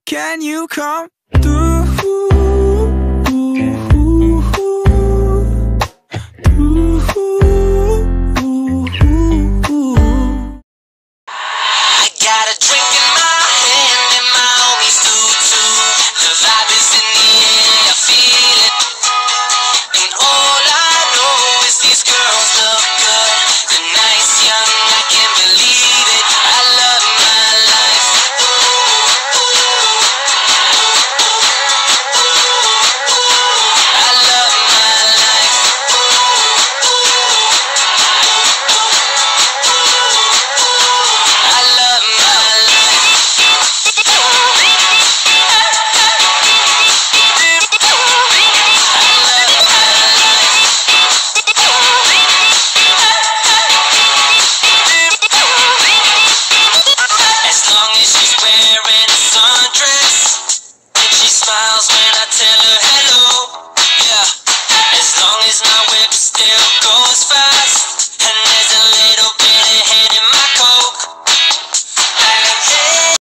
Can you come through? I got a drink in my hand and my homies do too. The vibe is in the air, I feel it. And all I know is these girls look good. They're nice, young, I can't believe it. I love my life. I love my life. I love my life. As long as she's wearing a sundress and she smiles when I tell her hello, yeah. As long as my whip still goes fast.